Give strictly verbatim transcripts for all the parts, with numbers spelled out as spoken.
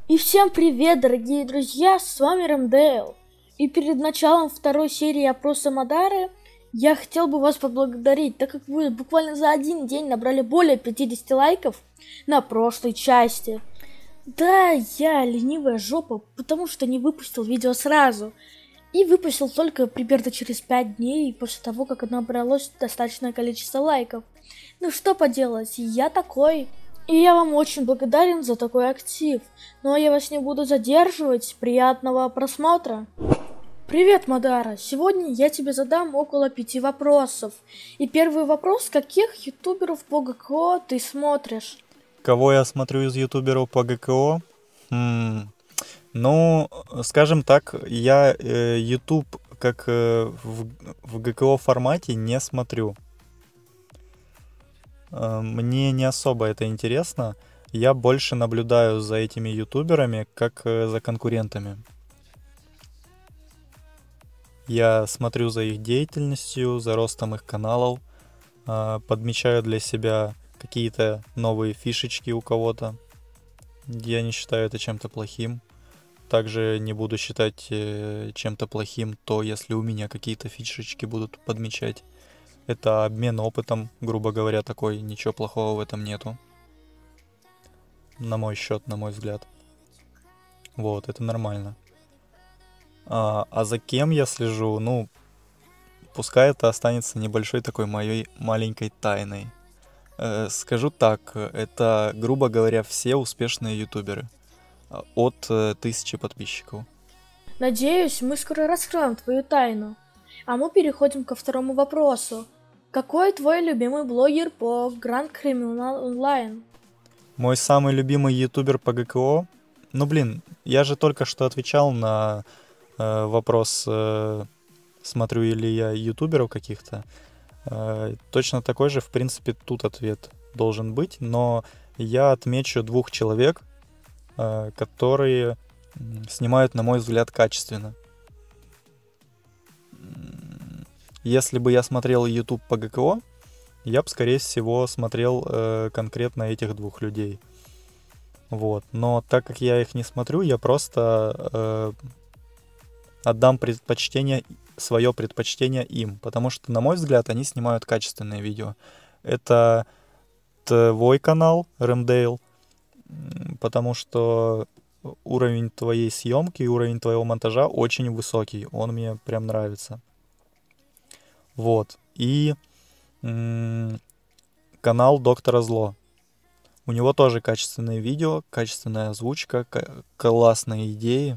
И всем привет, дорогие друзья, с вами Рамдейл. И перед началом второй серии опроса Мадары я хотел бы вас поблагодарить, так как вы буквально за один день набрали более пятидесяти лайков на прошлой части. Да, я ленивая жопа, потому что не выпустил видео сразу. И выпустил только примерно через пять дней после того, как набралось достаточное количество лайков. Ну что поделать, я такой. И я вам очень благодарен за такой актив. Ну а я вас не буду задерживать. Приятного просмотра. Привет, Мадара. Сегодня я тебе задам около пяти вопросов. И первый вопрос: каких ютуберов по ГКО ты смотришь? Кого я смотрю из ютуберов по ГКО? Хм, ну, скажем так, я э, YouTube как э, в, в ГКО формате не смотрю. Э, мне не особо это интересно. Я больше наблюдаю за этими ютуберами, как э, за конкурентами. Я смотрю за их деятельностью, за ростом их каналов, э, подмечаю для себя какие-то новые фишечки у кого-то. Я не считаю это чем-то плохим. Также не буду считать э, чем-то плохим то, если у меня какие-то фишечки будут подмечать. Это обмен опытом, грубо говоря, такой. Ничего плохого в этом нету. На мой счет, на мой взгляд. Вот, это нормально. А, а за кем я слежу? Ну, пускай это останется небольшой такой моей маленькой тайной. Э, скажу так, это, грубо говоря, все успешные ютуберы. От э, тысячи подписчиков. Надеюсь, мы скоро раскроем твою тайну. А мы переходим ко второму вопросу. Какой твой любимый блогер по Grand Criminal Online? Мой самый любимый ютубер по ГКО? Ну блин, я же только что отвечал на э, вопрос, э, смотрю ли я ютуберов каких-то. Э, точно такой же, в принципе, тут ответ должен быть, но я отмечу двух человек, э, которые снимают, на мой взгляд, качественно. Если бы я смотрел YouTube по ГКО, я бы, скорее всего, смотрел э, конкретно этих двух людей. Вот. Но так как я их не смотрю, я просто э, отдам предпочтение, свое предпочтение им. Потому что, на мой взгляд, они снимают качественные видео. Это твой канал, Рэмдейл, потому что уровень твоей съемки и уровень твоего монтажа очень высокий. Он мне прям нравится. Вот. И м- канал Доктора Зло. У него тоже качественные видео, качественная озвучка, к- классные идеи.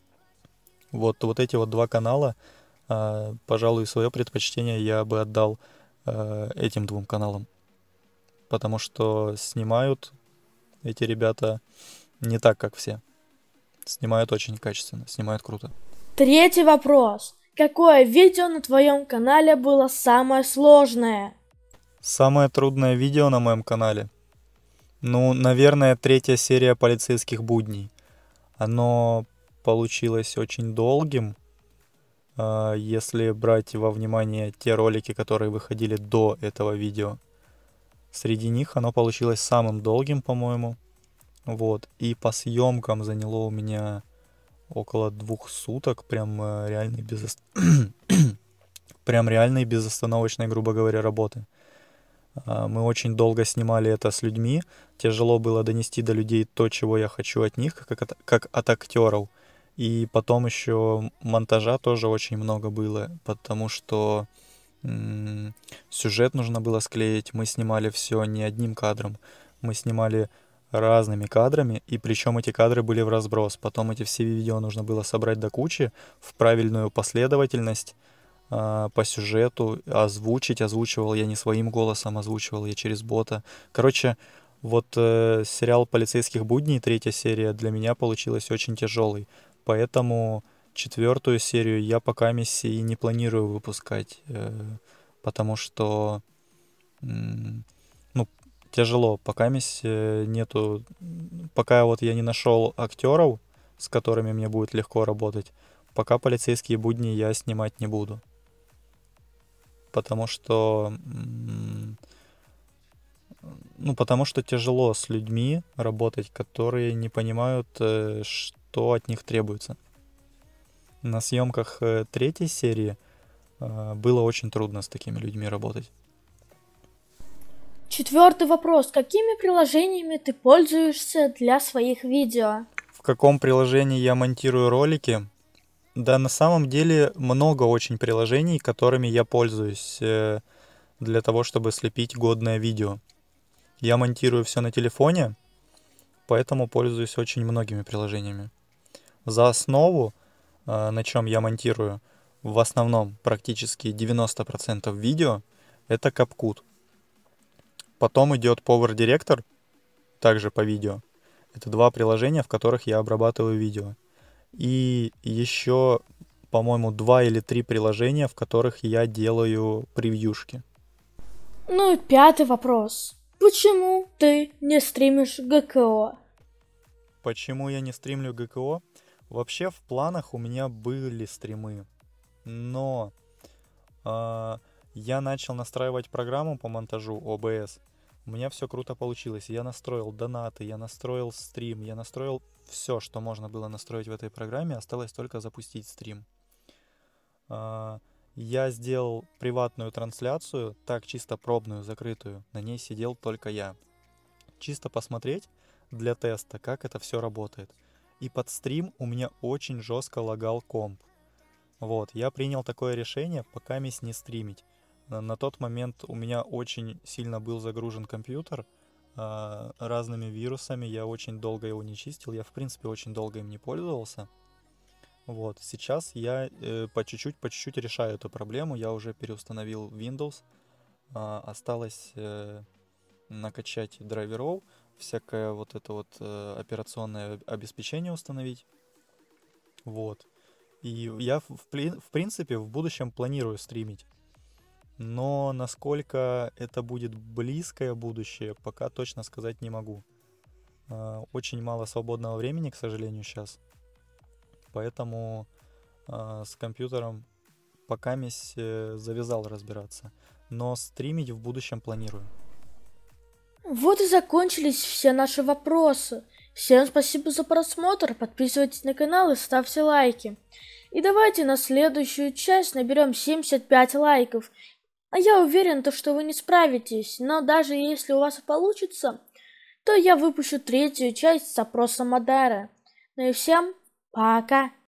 Вот, вот эти вот два канала, э, пожалуй, свое предпочтение я бы отдал э, этим двум каналам. Потому что снимают эти ребята не так, как все. Снимают очень качественно, снимают круто. Третий вопрос. Какое видео на твоем канале было самое сложное? Самое трудное видео на моем канале? Ну, наверное, третья серия «Полицейских будней». Оно получилось очень долгим, э, если брать во внимание те ролики, которые выходили до этого видео. Среди них оно получилось самым долгим, по-моему. Вот. И по съемкам заняло у меня около двух суток, прям э, реальной без... прям реальной безостановочной, грубо говоря, работы. А, Мы очень долго снимали это с людьми. Тяжело было донести до людей то, чего я хочу от них, как от, как от актеров. И потом еще монтажа тоже очень много было, потому что м, сюжет нужно было склеить. Мы снимали все не одним кадром. Мы снимали разными кадрами, и причем эти кадры были в разброс. Потом эти все видео нужно было собрать до кучи в правильную последовательность, а, по сюжету, озвучить. Озвучивал я не своим голосом, озвучивал я через бота. Короче, вот э, сериал «Полицейских будней», третья серия, для меня получилась очень тяжелой. Поэтому четвертую серию я пока миссии не планирую выпускать, э, потому что, м, ну, тяжело. Пока миссии нету, пока вот я не нашел актеров, с которыми мне будет легко работать, пока «Полицейские будни» я снимать не буду. Потому что м, Ну, потому что тяжело с людьми работать, которые не понимают, э, что от них требуется. На съемках э, третьей серии э, было очень трудно с такими людьми работать. Четвертый вопрос. Какими приложениями ты пользуешься для своих видео? В каком приложении я монтирую ролики? Да, на самом деле много очень приложений, которыми я пользуюсь э, для того, чтобы слепить годное видео. Я монтирую все на телефоне, поэтому пользуюсь очень многими приложениями. За основу, э, на чем я монтирую, в основном практически девяносто процентов видео, это CapCut. Потом идет Power Director, также по видео. Это два приложения, в которых я обрабатываю видео. И еще, по-моему, два или три приложения, в которых я делаю превьюшки. Ну и пятый вопрос. Почему ты не стримишь ГКО? Почему я не стримлю ГКО? Вообще в планах у меня были стримы, но а, я начал настраивать программу по монтажу о бэ эс. У меня все круто получилось. Я настроил донаты, я настроил стрим, я настроил все, что можно было настроить в этой программе. Осталось только запустить стрим. А, Я сделал приватную трансляцию, так чисто пробную, закрытую. На ней сидел только я. Чисто посмотреть для теста, как это все работает. И под стрим у меня очень жестко лагал комп. Вот, я принял такое решение, пока мисс не стримить. На, на тот момент у меня очень сильно был загружен компьютер а, разными вирусами, я очень долго его не чистил, я в принципе очень долго им не пользовался. Вот, сейчас я э, по чуть-чуть, по чуть-чуть решаю эту проблему, я уже переустановил Windows, а, осталось э, накачать драйверов, всякое вот это вот э, операционное обеспечение установить. Вот. И я, в, в, в принципе, в будущем планирую стримить. Но насколько это будет близкое будущее, пока точно сказать не могу. А, Очень мало свободного времени, к сожалению, сейчас. Поэтому а, с компьютером пока месь э, завязал разбираться. Но стримить в будущем планирую. Вот и закончились все наши вопросы. Всем спасибо за просмотр, подписывайтесь на канал и ставьте лайки. И давайте на следующую часть наберем семьдесят пять лайков. А я уверен, то, что вы не справитесь, но даже если у вас и получится, то я выпущу третью часть с опроса Мадара. Ну и всем пока!